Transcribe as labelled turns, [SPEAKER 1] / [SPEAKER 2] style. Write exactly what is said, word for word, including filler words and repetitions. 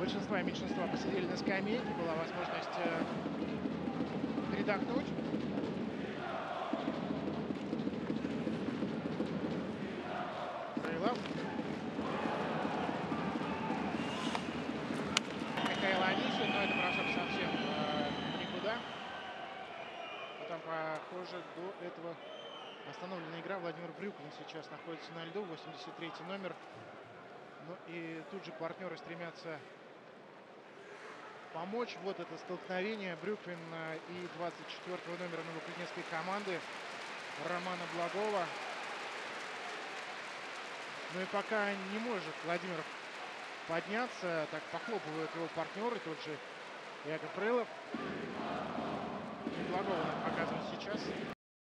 [SPEAKER 1] большинства и меньшинства посидели на скамейке, была возможность э, передохнуть. Крылов. Михаил Анисин, но это бросок совсем э, никуда. Там, похоже, до этого остановлена игра. Владимир Бryukvin сейчас находится на льду, восемьдесят третий номер. Ну и тут же партнеры стремятся помочь. Вот это столкновение Bryukvin и двадцать четвёртого номера новокузнецкой команды Романа Блagова. Ну и пока не может Владимир подняться, так похлопывают его партнеры, тот же Яков Крылов. Блagова нам показывают сейчас.